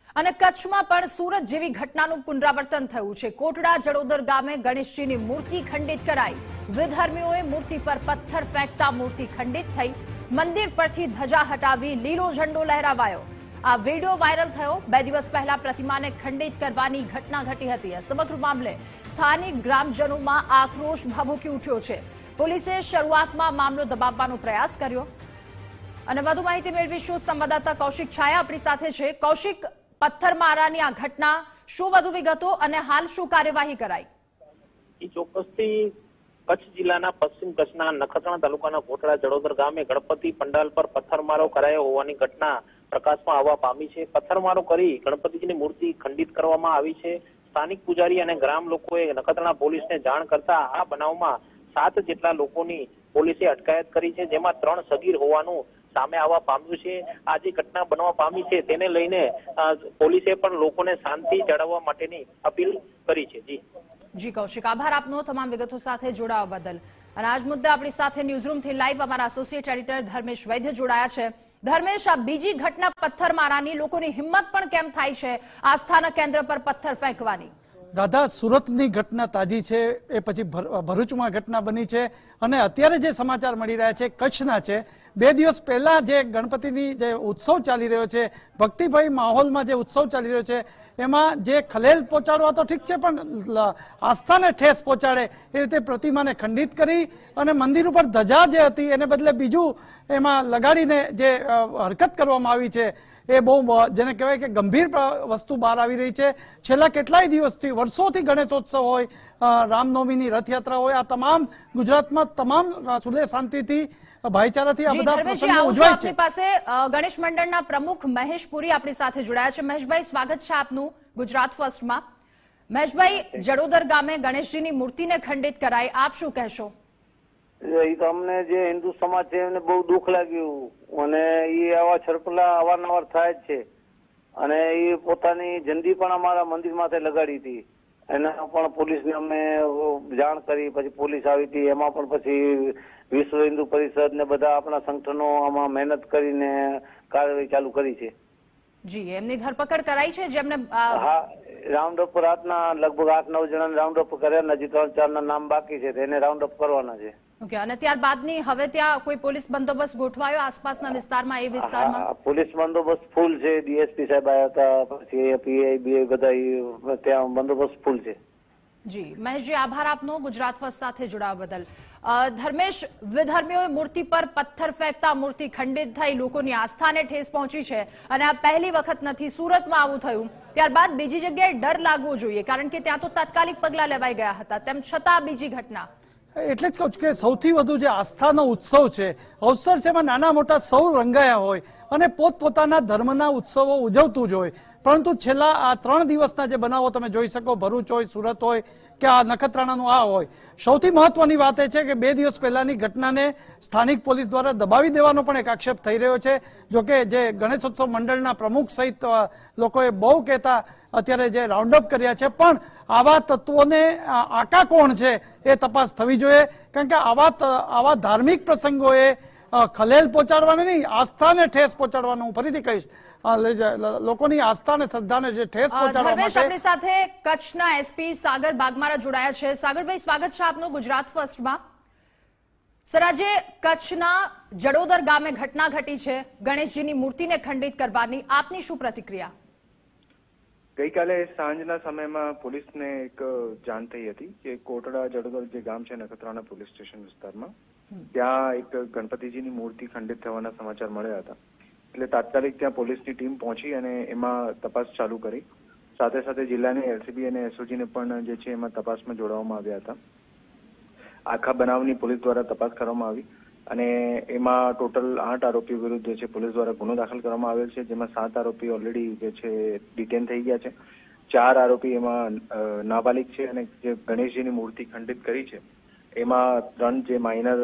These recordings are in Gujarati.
અને કચ્છમાં પણ સુરત જેવી ઘટનાનું પુનરાવર્તન થયું છે। કોટડા જડોદર ગામે ગણેશજીની મૂર્તિ ખંડિત કરાઈ। વિધર્મીઓએ મૂર્તિ પર પથ્થર ફેંકતા મૂર્તિ ખંડિત થઈ। મંદિર પરથી ધજા હટાવી લીલો ઝંડો લહેરાવાયો। આ વિડિયો વાયરલ થયો। 2 દિવસ પહેલા પ્રતિમાને ખંડિત કરવાની ઘટના ઘટી હતી। આ સમગ્ર મામલે સ્થાનિક ગ્રામજનોમાં આક્રોશ ભભૂકી ઉઠ્યો છે। પોલીસે શરૂઆતમાં મામલો દબાવવાનો પ્રયાસ કર્યો અને વધુ માહિતી મેળવીશું। સંવાદદાતા કૌશિક છાયા આપણી સાથે છે। કૌશિક, પથ્થરમારાની આ ઘટના, શું વધુ વિગતો અને હાલ શું કાર્યવાહી કરાઈ? ચોક્કસથી કચ્છ જિલ્લાના પશ્ચિમ કચ્છના નખત્રાણા તાલુકાના કોટડા જડોદર ગામે ગણપતિ પંડાલ પર પથ્થરમારો કરાયો હોવાની ઘટના પ્રકાશમાં આવવા પામી છે। પથ્થરમારો કરી ગણપતિજીની મૂર્તિ ખંડિત કરવામાં આવી છે। સ્થાનિક પૂજારી અને ગ્રામ લોકોએ નખત્રાણા પોલીસને જાણ કરતા આ બનાવમાં 7 જેટલા લોકોની પોલીસે અટકાયત કરી છે, જેમાં 3 સગીર હોવાનું સામે આવવા પામ્યું છે। આ જે ઘટના બનવા પામી છે તેને લઈને પોલીસે પણ લોકોને શાંતિ જાળવવા માટેની અપીલ કરી છે। જી કૌશિક, આભાર આપનો તમામ વિગતો સાથે જોડાવા બદલ। અને આજ મુદ્દે આપણી સાથે ન્યૂઝરૂમથી લાઈવ અમારા એસોસિએટ એડિટર ધર્મેશ વૈદ્ય જોડાયા છે। ધર્મેશ, આ બીજી ઘટના પથ્થરમારાની, લોકોની હિંમત પણ કેમ થાય છે આસ્થાના કેન્દ્ર પર પથ્થર ફેંકવાની? દાદા, સુરતની ઘટના તાજી છે, એ પછી ભરૂચમાં ઘટના બની છે અને અત્યારે જે સમાચાર મળી રહ્યા છે કચ્છના છે। 2 દિવસ પહેલા જે ગણપતિની જે ઉત્સવ ચાલી રહ્યો છે, ભક્તિભાઈ માહોલમાં જે ઉત્સવ ચાલી રહ્યો છે, એમાં જે ખલેલ પહોંચાડવા તો ઠીક છે, પણ આસ્થાને ઠેસ પહોંચાડે એ રીતે પ્રતિમાને ખંડિત કરી અને મંદિર ઉપર ધજા જે હતી એને બદલે બીજું એમાં લગાડીને જે હરકત કરવામાં આવી છે એ બહુ જેને કહેવાય કે ગંભીર વસ્તુ બહાર આવી રહી છે। છેલ્લા કેટલાય દિવસથી, વર્ષોથી ગણેશોત્સવ હોય, રામનવમીની રથયાત્રા હોય, આ તમામ ગુજરાતમાં તમામ સુલે શાંતિથી ભાઈચારાથી આ બધા પ્રસંગો ઉજવાય છે। આપણી પાસે ગણેશ મંડળના પ્રમુખ મહેશ પુરી આપણી સાથે જોડાયા છે। મહેશભાઈ, સ્વાગત છે આપનું ગુજરાત ફર્સ્ટમાં। મહેશભાઈ, જડોદર ગામે ગણેશજીની મૂર્તિને ખંડિત કરાઈ, આપ શું કહેશો? એ તો અમને જે હિન્દુ સમાજ છે એને બહુ દુઃખ લાગ્યું અને એ આવા છરપલા અવારનવાર થાય જ છે અને એ પોતાની જંદી પણ અમારા મંદિર માથે લગાડી હતી। એના પણ પોલીસને અમે જાણ કરી, પછી પોલીસ આવી હતી, એમાં પણ પછી વિશ્વ હિન્દુ પરિષદ ને બધા આપણા સંગઠનો આમાં મહેનત કરીને કાર્યવાહી ચાલુ કરી છે। જી, એમની ધરપકડ કરાઈ છે જેમને? હા, રાઉન્ડ અપ રાતના લગભગ 8-9 જણાને રાઉન્ડ અપ કર્યા, હજી 3-4 ના નામ બાકી છે, તેને રાઉન્ડ અપ કરવાના છે। ઓકે, અને ત્યારબાદની હવે ત્યાં કોઈ પોલીસ બંદોબસ્ત ગોઠવાયો આસપાસના વિસ્તારમાં? એ વિસ્તારમાં પોલીસ બંદોબસ્ત ફૂલ છે। ડીએસપી સાહેબ આવ્યા હતા, પછી પીઆઈ બી બધા ત્યાં બંદોબસ્ત ફૂલ છે। જી મહેશજી, આભાર આપનો ગુજરાત ફર્સ્ટ સાથે જોડાવા બદલ। ધર્મેશ, વિધર્મીઓએ મૂર્તિ પર પથ્થર ફેંકતા મૂર્તિ ખંડિત થઈ, લોકોની આસ્થાને ઠેસ પહોંચી છે અને આ પહેલી વખત નથી, સુરતમાં આવું થયું। ત્યારબાદ બીજી જગ્યાએ ડર લાગવો જોઈએ, કારણ કે ત્યાં તો તાત્કાલિક પગલાં લેવાઈ ગયા હતા, તેમ છતાં બીજી ઘટના। એટલે જ કહું છું કે સૌથી વધુ જે આસ્થાનો ઉત્સવ છે, અવસર છે, એમાં નાના મોટા સૌ રંગાયા હોય અને પોતપોતાના ધર્મના ઉત્સવો ઉજવતું જ હોય, પરંતુ છેલ્લા આ 3 દિવસના જે બનાવો તમે જોઈ શકો, ભરૂચ હોય, સુરત હોય કે આ નખત્રાણાનું આ હોય, સૌથી મહત્વની વાત એ છે કે 2 દિવસ પહેલાની ઘટનાને સ્થાનિક પોલીસ દ્વારા દબાવી દેવાનો પણ એક આક્ષેપ થઈ રહ્યો છે। જોકે જે ગણેશોત્સવ મંડળના પ્રમુખ સહિત લોકોએ બહુ કહેતા અત્યારે જે રાઉન્ડ અપ કર્યા છે, પણ આવા તત્વોને આકા કોણ છે એ તપાસ થવી જોઈએ, કારણ કે આવા ધાર્મિક પ્રસંગોએ ખલેલ પહોંચાડવાને નહીં, આસ્થાને ઠેસ પહોંચાડવાનું, હું ફરીથી કહીશ, લોકોની આસ્થા અને શ્રદ્ધાને જે ઠેસ પહોંચાડવા માટે। આપણી સાથે કચ્છના એસપી સાગર બાગમારા જોડાયા છે। સાગરભાઈ, સ્વાગત છે આપનું ગુજરાત ફર્સ્ટમાં। સર, આજે કચ્છના જડોદર ગામે ઘટના ઘટી છે ગણેશજીની મૂર્તિને ખંડિત કરવાની, આપની શું પ્રતિક્રિયા? ગઈકાલે સાંજના સમયમાં પોલીસને એક જાણ થઈ હતી કે કોટડા જડોદર જે ગામ છે નખત્રાણા પોલીસ સ્ટેશન વિસ્તારમાં, ત્યાં એક ગણપતિજીની મૂર્તિ ખંડિત થવાના સમાચાર મળ્યા હતા। એટલે તાત્કાલિક ત્યાં પોલીસની ટીમ પહોંચી અને એમાં તપાસ ચાલુ કરી। સાથે સાથે જિલ્લાની એલસીબી અને એસઓજીને પણ જે છે એમાં તપાસમાં જોડવામાં આવ્યા હતા। આખા બનાવની પોલીસ દ્વારા તપાસ કરવામાં આવી અને એમાં ટોટલ 8 આરોપીઓ વિરુદ્ધ જે છે પોલીસ દ્વારા ગુનો દાખલ કરવામાં આવેલ છે, જેમાં 7 આરોપી ઓલરેડી જે છે ડિટેન થઈ ગયા છે। 4 આરોપી એમાં નાબાલિગ છે અને જે ગણેશજીની મૂર્તિ ખંડિત કરી છે એમાં 3 જે માઇનર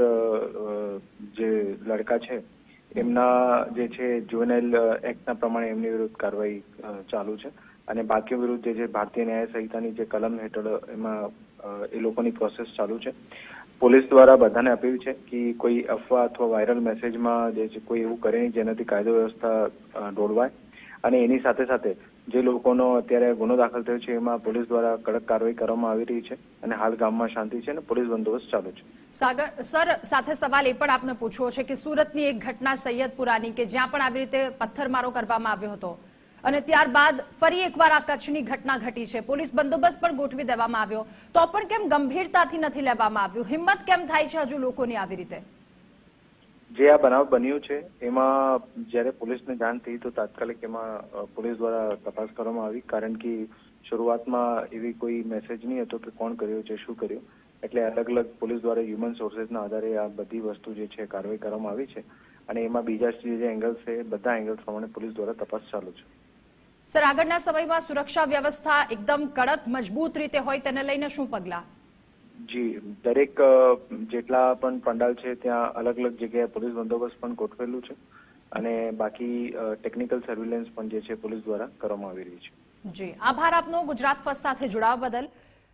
જે લડકા છે એમના જે છે જુવેનાઇલ એક્ટના પ્રમાણે એમની વિરુદ્ધ કાર્યવાહી ચાલુ છે અને બાકીઓ વિરુદ્ધ જે ભારતીય ન્યાય સંહિતાની જે કલમ હેઠળ એમાં એ લોકોની પ્રોસેસ ચાલુ છે। પોલીસ દ્વારા બધાને અપીલ છે કે કોઈ અફવા અથવા વાયરલ મેસેજમાં જે છે કોઈ એવું કરે નહીં જેનાથી કાયદો વ્યવસ્થા દોડવાય અને એની સાથે સાથે જે લોકોનો અત્યારે ગુનો દાખલ થયો છે એમાં પોલીસ દ્વારા કડક કાર્યવાહી કરવામાં આવી રહી છે અને હાલ ગામમાં શાંતિ છે અને પોલીસ બંદોબસ્ત ચાલુ છે. સાગર સર, સાથે સવાલ એ પણ આપને પૂછવો છે કે સુરતની એક ઘટના સૈયદપુરાની કે જ્યાં પણ આવી રીતે પથ્થરમારો કરવામાં આવ્યો હતો અને ત્યારબાદ ફરી એકવાર આ કચ્છની ઘટના ઘટી છે, પોલીસ બંદોબસ્ત પણ ગોઠવી દેવામાં આવ્યો, તો પણ કેમ ગંભીરતાથી નથી લેવામાં આવ્યું? હિંમત કેમ થાય છે હજુ લોકોની આવી રીતે? જે આ બનાવ બન્યું છે એમાં જ્યારે પોલીસને જાણ થઈ તો તાત્કાલિક એમાં પોલીસ દ્વારા તપાસ કરવામાં આવી, કારણ કે શરૂઆતમાં એવી કોઈ મેસેજ નહીં હતો કે કોણ કર્યો છે, શું કર્યું, એટલે અલગ અલગ પોલીસ દ્વારા હ્યુમન સોર્સેસના આધારે આ બધી વસ્તુ જે છે કાર્યવાહી કરવામાં આવી છે અને એમાં બીજા જે એંગલ્સ છે બધા એંગલ્સ પ્રમાણે પોલીસ દ્વારા તપાસ ચાલુ છે. સર, આગળના સમયમાં સુરક્ષા વ્યવસ્થા એકદમ કડક મજબૂત રીતે હોય તેને લઈને શું પગલાં? જી, દરેક જેટલા પણ પંડાલ છે ત્યાં અલગ અલગ જગ્યાએ પોલીસ બંદોબસ્ત પણ ગોઠવેલું છે અને બાકી ટેકનિકલ સર્વેલન્સ પણ જે છે પોલીસ દ્વારા કરવામાં આવી રહી છે. જી, આભાર આપનો ગુજરાત ફર્સ્ટ સાથે જોડાવા બદલ.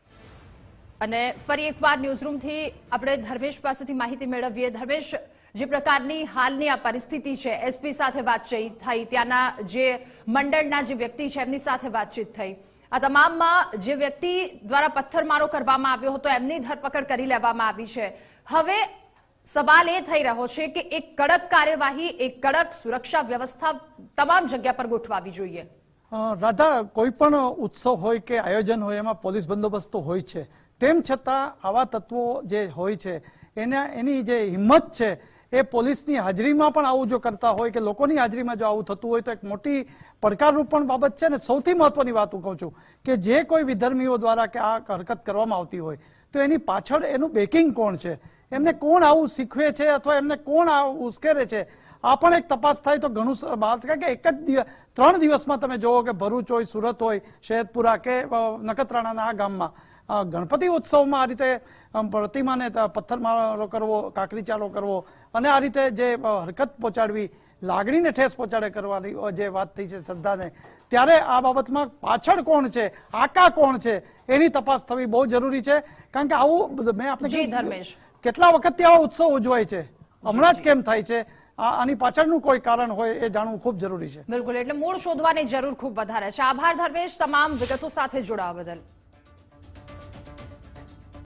અને ફરી એકવાર ન્યૂઝરૂમથી આપણે ધર્મેશ પાસેથી માહિતી મેળવીએ. ધર્મેશ, જે પ્રકારની હાલની આ પરિસ્થિતિ છે, એસપી સાથે વાતચીત થઈ, ત્યાંના જે મંડળના જે વ્યક્તિ છે એમની સાથે વાતચીત થઈ, આ તમામમાં જે વ્યક્તિ દ્વારા પથ્થરમારો કરવામાં આવ્યો હતો એમની ધરપકડ કરી લેવામાં આવી છે. હવે સવાલ એ થઈ રહ્યો છે કે એક કડક કાર્યવાહી, એક કડક સુરક્ષા વ્યવસ્થા તમામ જગ્યા પર ગોઠવાવી જોઈએ. રાધા, કોઈ પણ ઉત્સવ હોય કે આયોજન હોય એમાં પોલીસ બંદોબસ્ત તો હોય છે, તેમ છતાં આવા તત્વો જે હોય છે એની જે હિંમત છે એ પોલીસની હાજરીમાં પણ આવું જો કરતા હોય કે લોકોની હાજરીમાં જો આવું થતું હોય તો એક મોટી પડકારરૂપ પણ બાબત છે. અને સૌથી મહત્વની વાત હું કહું છું કે જે કોઈ વિધર્મીઓ દ્વારા કે આ હરકત કરવામાં આવતી હોય તો એની પાછળ એનું બેકિંગ કોણ છે, એમને કોણ આવું શીખવે છે અથવા એમને કોણ આવું ઉશ્કેરે છે, આ પણ એક તપાસ થાય તો ઘણું બહાર થાય. કે એક જ 3 દિવસમાં તમે જોવો કે ભરૂચ હોય, સુરત હોય, સૈયદપુરા કે નખત્રાણાના આ ગામમાં ગણપતિ ઉત્સવમાં આ રીતે પ્રતિમાને પથ્થરમારો કરવો, કાકરી ચાલો કરવો અને આ રીતે જે હરકત પહોંચાડવી, લાગણીને ઠેસ પહોંચાડે કરવાની જે વાત થઈ છે શ્રદ્ધાને, ત્યારે આ બાબતમાં પાછળ કોણ છે, આકા કોણ છે, એની તપાસ થવી બહુ જરૂરી છે. કારણ કે આવું મેં આપણે કેટલા વખતથી આવા ઉત્સવ ઉજવાય છે, હમણાં જ કેમ થાય છે, આની પાછળનું કોઈ કારણ હોય એ જાણવું ખૂબ જરૂરી છે. બિલકુલ, એટલે મૂળ શોધવાની જરૂર ખૂબ વધારે છે. આભાર ધર્મેશ તમામ વિગતો સાથે જોડાવા બદલ.